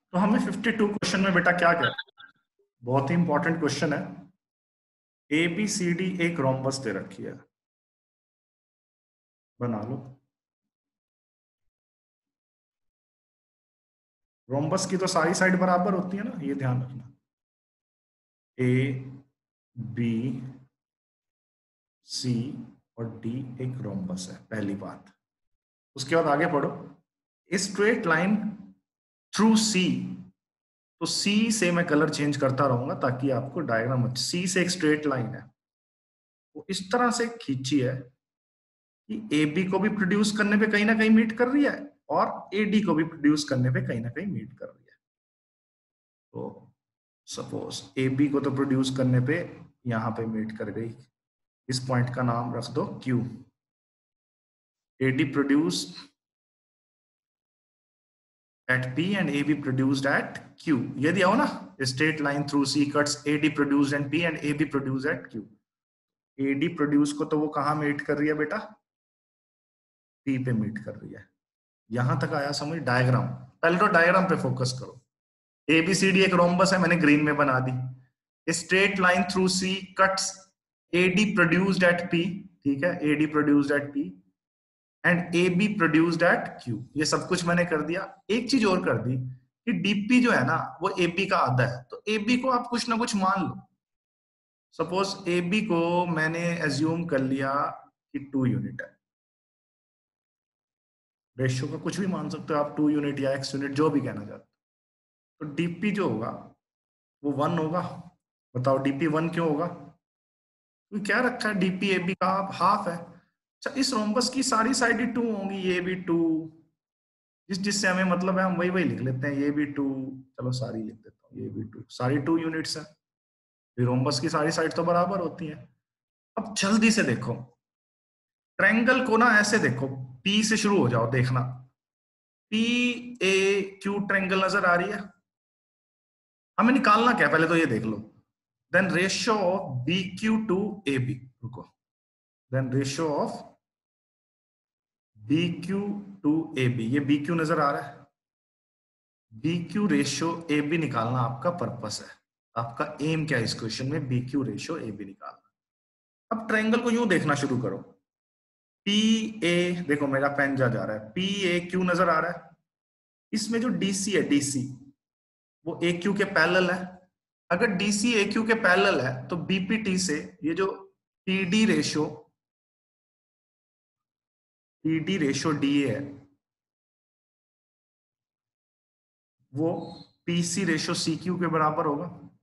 तो हमें 52 क्वेश्चन में बेटा क्या क्या, बहुत ही इंपॉर्टेंट क्वेश्चन है। ए बी सी डी एक रोम्बस दे रखी है, बना लो। रोम्बस की तो सारी साइड बराबर होती है ना, ये ध्यान रखना। ए बी सी और डी एक रोम्बस है, पहली बात। उसके बाद आगे पढ़ो। स्ट्रेट लाइन थ्रू सी, तो सी से मैं कलर चेंज करता रहूंगा ताकि आपको डायग्राम, सी से एक स्ट्रेट लाइन है, वो इस तरह से खींची है कि ए बी को भी प्रोड्यूस करने पे कहीं ना कहीं मीट कर रही है और ए डी को भी प्रोड्यूस करने पे कहीं ना कहीं मीट कर रही है। तो सपोज ए बी को तो प्रोड्यूस करने पे यहां पे मीट कर गई, इस पॉइंट का नाम रख दो Q. A D produce at P and AB produced at Q, ये दिया हो ना, straight line through C cuts AD produced at P and AB produced at Q। AD produce को तो वो कहां मीट कर रही है बेटा, P पे मीट कर रही है। यहां तक आया समझ? डायग्राम, पहले तो डायग्राम पे फोकस करो। ABCD एक रोम्बस है, मैंने ग्रीन में बना दी। Straight line through C cuts AD produced at P, ठीक है, AD produced at P and A B produced at Q. ये सब कुछ मैंने कर दिया। एक चीज और कर दी कि डीपी जो है ना वो ए बी का आधा है, तो ए बी को आप कुछ ना कुछ मान लो। सपोज ए बी को मैंने एज्यूम कर लिया कि 2 यूनिट है, रेशियो का कुछ भी मान सकते हो आप, 2 यूनिट या x यूनिट, जो भी कहना चाहते हो। तो डीपी जो होगा वो 1 होगा। बताओ डीपी 1 क्यों होगा? तो क्या रखा है, डीपी ए बी का हाफ है। अच्छा, इस रोम्बस की सारी साइड 2 होंगी, ये भी 2, जिससे हमें मतलब है हम वही वही लिख लेते हैं, ये भी 2। चलो सारी लिख देता हूँ, ये भी 2, सारी 2 यूनिट्स है। रोम्बस की सारी साइड तो बराबर होती है। अब जल्दी से देखो, ट्रायंगल को ना ऐसे देखो, पी से शुरू हो जाओ, देखना पी ए क्यू ट्रायंगल नजर आ रही है। हमें निकालना क्या है पहले तो ये देख लो। Then ratio of B Q to A B, रुको, then ratio of B Q to A B, ये बी क्यू नजर आ रहा है। B Q ratio A B निकालना आपका पर्पस है, आपका एम क्या है इस क्वेश्चन में, B Q ratio A B निकालना। अब ट्रायंगल को यूं देखना शुरू करो, पी ए, देखो मेरा पेन जा रहा है, पी ए क्यू नजर आ रहा है। इसमें जो डीसी है, डीसी वो ए क्यू के पैरेलल है। अगर डीसी ए क्यू के पैरेलल है तो बीपीटी से ये जो PD ratio, PD ratio D है वो पीसी रेशियो सी क्यू के बराबर होगा।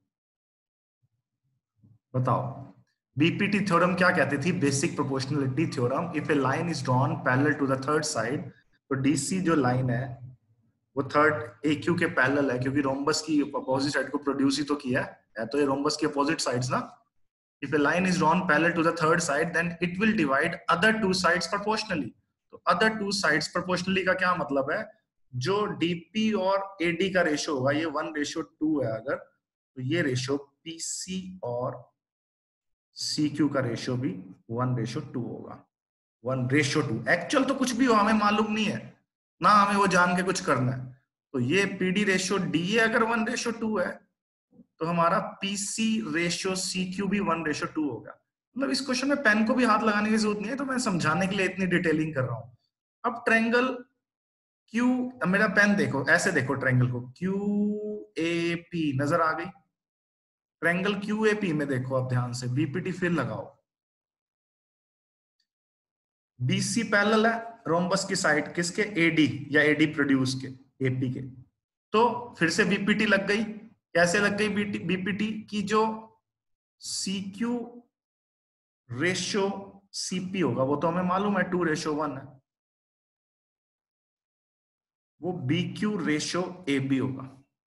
बताओ, बीपीटी थ्योरम क्या कहती थी, basic proportionality theorem. If a line is drawn parallel to the third side, तो डीसी जो लाइन है वो थर्ड ए क्यू के पैरेलल है, क्योंकि रोम्बस की अपोजिट साइड को प्रोड्यूस ही तो किया है, तो ये रोम्बस की अपोजिट साइड्स ना। If a line is drawn parallel to the third side then it will divide other 2 sides proportionally. तो अदर 2 साइड्स प्रोपोर्शनली का क्या मतलब है, जो डीपी और एडी का रेशियो होगा ये 1:2 है अगर, तो ये रेशियो पीसी और सी क्यू का रेशियो भी 1:2 होगा। 1:2, एक्चुअल तो कुछ भी हो हमें मालूम नहीं है ना, हमें वो जान के कुछ करना है। तो ये पीडी रेशियो डी अगर 1:2 है, तो हमारा पीसी रेशियो सी क्यू भी 1:2 होगा। मतलब इस क्वेश्चन में पेन को भी हाथ लगाने की जरूरत नहीं है, तो मैं समझाने के लिए इतनी डिटेलिंग कर रहा हूं। अब ट्रायंगल क्यू, मेरा पेन देखो, ऐसे देखो ट्रायंगल को, क्यू ए पी नजर आ गई। ट्रायंगल क्यू ए पी में देखो आप ध्यान से, बीपीटी फिर लगाओ। बीसी पैरेलल है रोम्बस की साइड किसके, एडी या एडी प्रोड्यूस के, एपी के। तो फिर से बीपीटी लग गई। कैसे लग गई बीपीटी की, जो सीक्यू रेशियो सीपी होगा वो तो हमें मालूम है 2:1 है, वो B Q ratio A B होगा।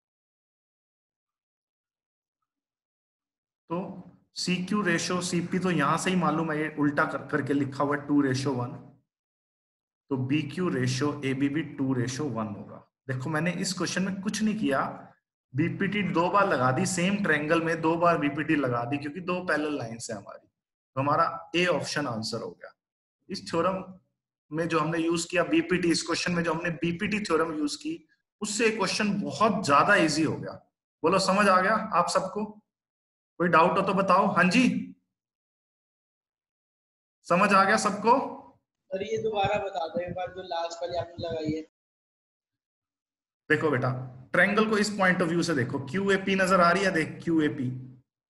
तो सी क्यू रेशियो सीपी तो यहां से ही मालूम है, ये उल्टा करके लिखा हुआ है 2:1, तो B Q ratio A B भी 2:1 होगा। देखो मैंने इस क्वेश्चन में कुछ नहीं किया, बीपीटी 2 बार लगा दी, सेम ट्रायंगल में 2 बार बीपीटी लगा दी, क्योंकि 2 पैरेलल लाइंस है हमारी, तो हमारा ए ऑप्शन आंसर हो गया। इस थ्योरम में जो हमने यूज किया बीपीटी, इस क्वेश्चन में जो हमने बीपीटी थ्योरम यूज की उससे क्वेश्चन बहुत ज्यादा इजी हो गया। बोलो समझ आ गया आप सबको? कोई डाउट हो तो बताओ। हाँ जी, समझ आ गया सबको? और ये दोबारा बता दो एक बार, जो लास्ट वाली आपने लगाई है। देखो बेटा, ट्रायंगल को इस पॉइंट ऑफ व्यू से देखो, क्यू ए पी नजर आ रही है, देख क्यू ए पी।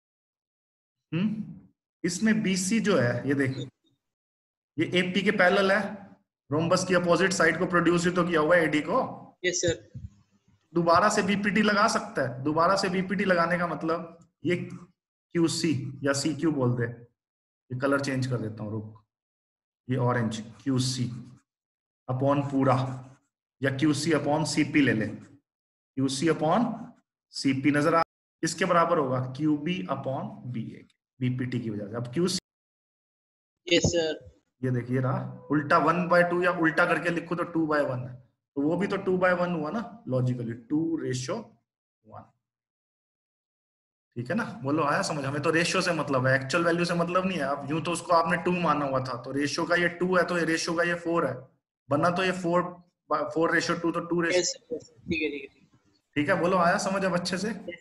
इसमें बीसी जो है ये देख, ये एपी के पैरेलल है, रोम्बस की अपोजिट साइड को प्रोड्यूस ही तो किया हुआ है एडी को। Yes sir. दोबारा से बीपीटी लगा सकता है, दोबारा से बीपीटी लगाने का मतलब ये क्यूसी या सी क्यू बोल दे, ये कलर चेंज कर देता हूं रुक, ये ऑरेंज क्यूसी अपॉन पूरा, या क्यूसी अपॉन सीपी ले ले, क्यूसी अपॉन सीपी नजर आ, इसके बराबर होगा QB upon B A, BPT की वजह से। अब क्यूसी, यस सर। ये देखिए रहा, उल्टा 1/2 या उल्टा करके लिखो तो 2/1 है, तो वो भी तो 2/1 हुआ ना लॉजिकली, 2:1। ठीक है ना? बोलो आया समझ? हमें तो रेशियो से मतलब है, एक्चुअल वैल्यू से मतलब नहीं है। अब यूं तो उसको आपने 2 माना हुआ था, तो रेशियो का ये 2 है, तो ये रेशियो का ये 4 है, बना तो ये 4/4 रेशियो 2, तो 2 रेशियो। यस सर, ठीक है ठीक है। ठीक है, बोलो आया समझ अब अच्छे से?